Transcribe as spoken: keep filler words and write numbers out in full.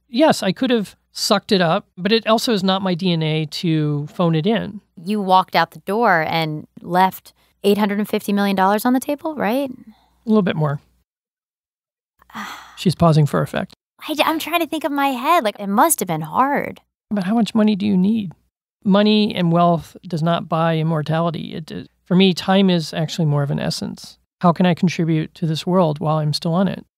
yes, I could have sucked it up, but it also is not my D N A to phone it in. You walked out the door and left eight hundred fifty million dollars on the table, right? A little bit more. She's pausing for effect. I, I'm trying to think of my head. Like, it must have been hard. But how much money do you need? Money and wealth does not buy immortality. It does. For me, time is actually more of an essence. How can I contribute to this world while I'm still on it?